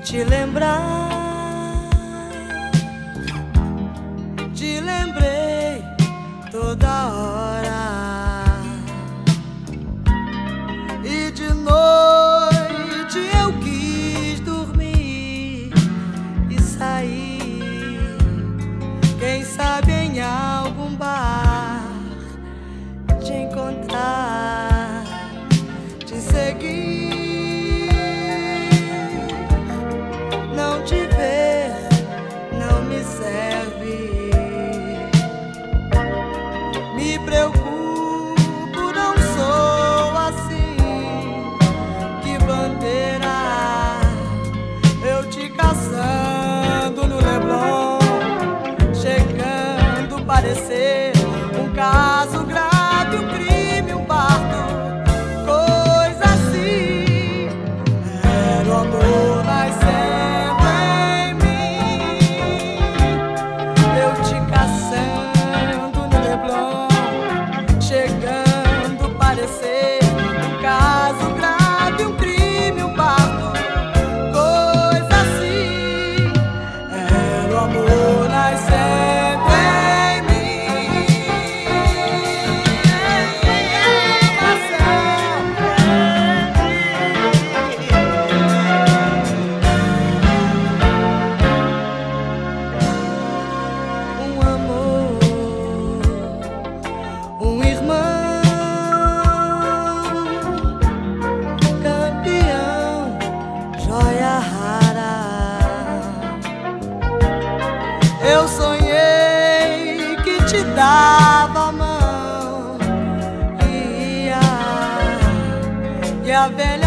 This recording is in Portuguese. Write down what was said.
te lembrar. Te lembrei toda hora, e de noite eu quis dormir e sair, quem sabe em algum bar te encontrar, te seguir, não te ver não me serve. Me preocupo, não sou assim. Que bandeira, eu te caçando no Leblon, chegando a parecer um caso grave, um crime, um parto, coisa assim. Era o amor nascendo em mim, eu te caçando no Leblon, chegando a parecer um caso grave, um crime, um parto, coisa assim. Era o amor nascendo em mim. Um amor, um irmão, campeão, joia rara. Eu sonhei que te dava a mão e a velha